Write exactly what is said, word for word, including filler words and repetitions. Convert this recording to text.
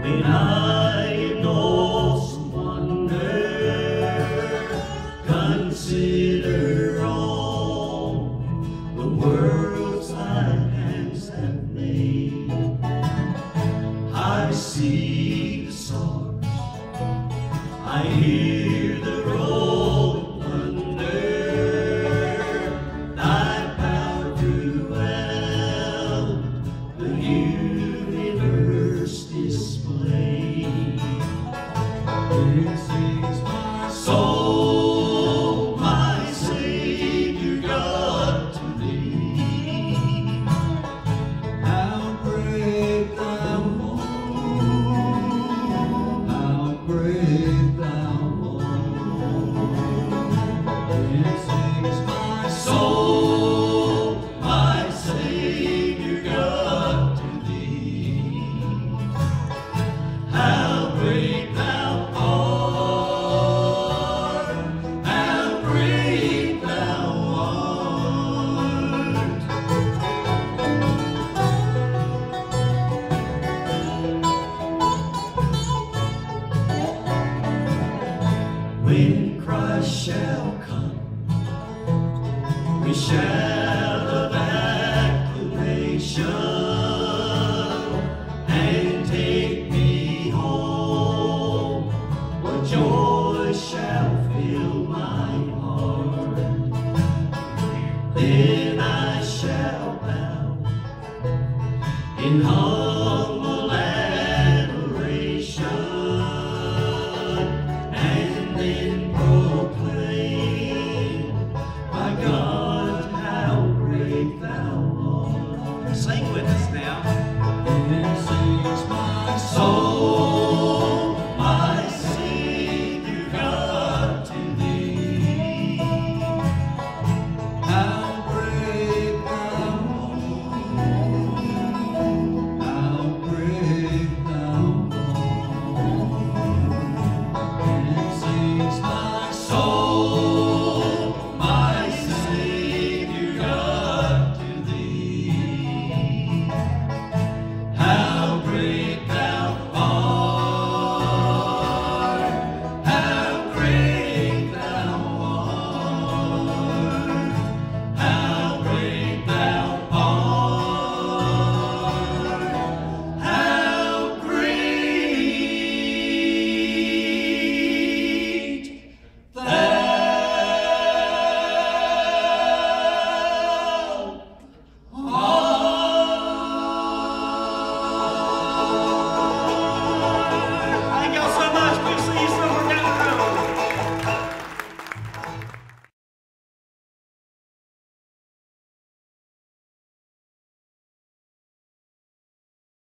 when I in awesome wonder consider all the worlds thy hands have made. I see the stars, I hear the rolling thunder, thy power throughout the universe displayed. This is my soul, my Savior God, to thee. How great thou art, how great thou art. This is my soul, my Savior God, to thee. How great thou art, how great thou art. When Christ shall come, we shout of acclamation, and take me home. What joy shall fill my heart? Then I shall bow in heart